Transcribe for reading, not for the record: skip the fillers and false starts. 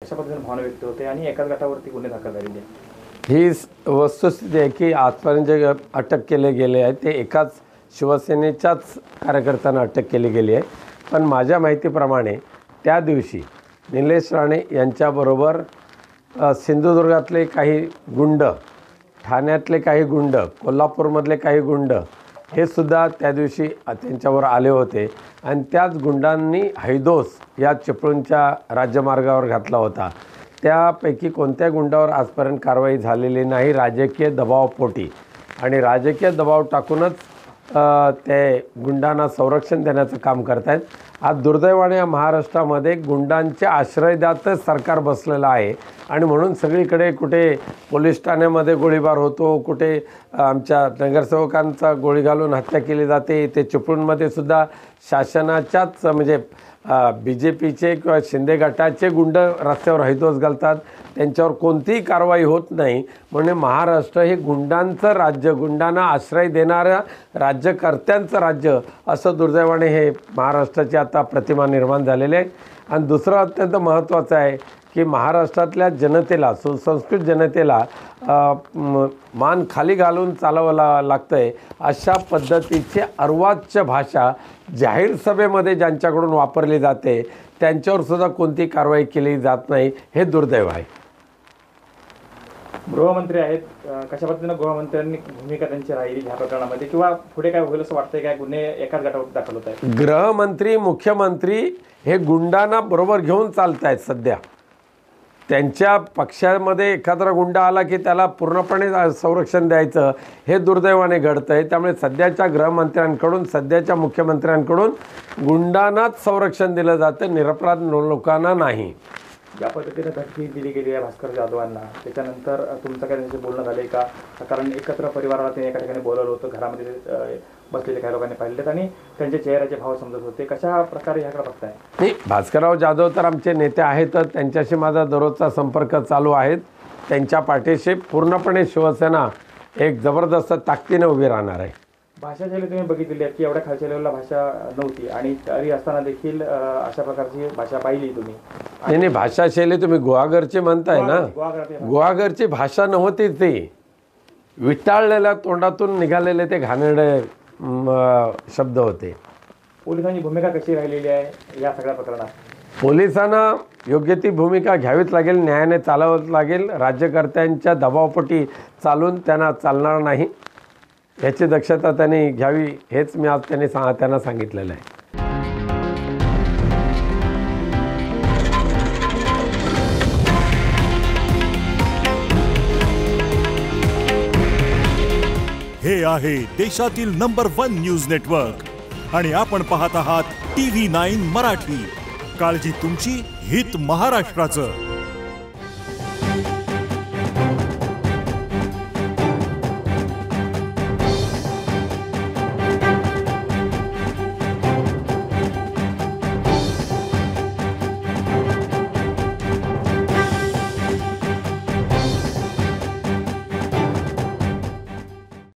अशा पद्धतीने भावना व्यक्त होते आणि एकाच गटावरती गुन्हे दाखल झालेले आहेत. ही वस्तुस्थिती आहे की आजपर्यंत जे अटक केले गेले आहे ते एकाच शिवसेनेच्याच कार्यकर्त्यांना अटक केली गेली आहे. पण माझ्या माहितीप्रमाणे त्या दिवशी निलेश राणे यांच्याबरोबर सिंधुदुर्गातले काही गुंड, ठाण्यातले काही गुंड, कोल्हापूरमधले काही गुंड हे सुद्धा त्या दिवशी त्यांच्यावर आले होते आणि त्याच गुंडांनी हैदोस या चिपळूणच्या राज्यमार्गावर घातला होता. त्यापैकी कोणत्या गुंडावर आजपर्यंत कारवाई झालेली नाही, राजकीय दबावपोटी, आणि राजकीय दबाव टाकूनच ते गुंडांना संरक्षण देण्याचं काम करत आहेत. आज दुर्दैवाने या महाराष्ट्रामध्ये गुंडांच्या आश्रयदातच सरकार बसलेलं आहे आणि म्हणून सगळीकडे कुठे पोलीस ठाण्यामध्ये गोळीबार होतो, कुठे आमच्या नगरसेवकांचा गोळी घालून हत्या केली जाते. ते चिपळूणमध्ये सुद्धा शासनाच्याच म्हणजे BJPचे किंवा शिंदे गटाचे गुंड रस्त्यावर हैदोस घालतात, त्यांच्यावर कोणतीही कारवाई होत नाही. म्हणजे महाराष्ट्र हे गुंडांचं राज्य, गुंडांना आश्रय देणाऱ्या राज्यकर्त्यांचं राज्य असं दुर्दैवाने हे महाराष्ट्राची आता प्रतिमा निर्माण झालेली आहे. आणि दुसरं अत्यंत महत्त्वाचं आहे की महाराष्ट्रातल्या जनतेला, सुसंस्कृत जनतेला मान खाली घालून चालावं लागतं आहे. अशा पद्धतीची अर्वाच्य भाषा जाहीर सभेमध्ये ज्यांच्याकडून वापरली जाते त्यांच्यावर सुद्धा कोणती कारवाई केली जात नाही, हे दुर्दैव आहे. गृहमंत्री आहेत, कशा पद्धतीनं गृहमंत्र्यांनी भूमिका त्यांची राहिली ह्या प्रकरणामध्ये किंवा पुढे काय होईल असं वाटतंय? काय गुन्हे एकाच गटावर दाखल होत आहेत? गृहमंत्री, मुख्यमंत्री हे गुंडांना बरोबर घेऊन चालत आहेत. सध्या त्यांच्या पक्षामध्ये एखादा गुंडा आला की त्याला पूर्णपणे संरक्षण द्यायचं हे दुर्दैवाने घडतं आहे. त्यामुळे सध्याच्या गृहमंत्र्यांकडून, सध्याच्या मुख्यमंत्र्यांकडून गुंडांनाच संरक्षण दिलं जातं, निरपराध लोकांना नाही. ज्या पद्धतीने धमकी दिली गेली आहे भास्कर जाधवांना, त्याच्यानंतर तुमचं काय त्यांचे बोलणं झालं आहे का? कारण एकत्र परिवाराला ते एका ठिकाणी बोलवलं होतं, घरामध्ये बसलेले काही लोकांनी पाहिलेत आणि त्यांचे चेहऱ्याचे भाव समजत होते. कशा प्रकारे ह्याकडे बघताय? नाही, भास्करराव जाधव तर आमचे नेते आहेतच, त्यांच्याशी माझा दररोजचा संपर्क चालू आहे. त्यांच्या पाठीशी पूर्णपणे शिवसेना एक जबरदस्त ताकदीने उभी राहणार आहे. भाषा शैली तुम्ही बघितलेली आहे की एवढ्या खालच्या लेवलला भाषा नव्हती आणि तरी असताना देखील अशा प्रकारची भाषा पाहिली तुम्ही. नाही, भाषा शैली तुम्ही गुहागरची म्हणताय ना, गुहागरची भाषा नव्हती, ती विटाळलेल्या तोंडातून निघालेले ते घाणेरडे शब्द होते. पोलिसांची भूमिका कशी राहिलेली आहे या सगळ्या प्रकरणात? पोलिसांना योग्य ती भूमिका घ्यावीच लागेल, न्यायाने चालवत लागेल. राज्यकर्त्यांच्या दबावपोटी चालून त्यांना चालणार नाही, याची दक्षता त्यांनी घ्यावी, हेच मी आज त्यांना सांगितलेलं आहे. हे आहे देशातील नंबर 1 न्यूज नेटवर्क आणि आपण पाहत आहात TV9 मराठी. काळजी तुमची, हित महाराष्ट्राचं.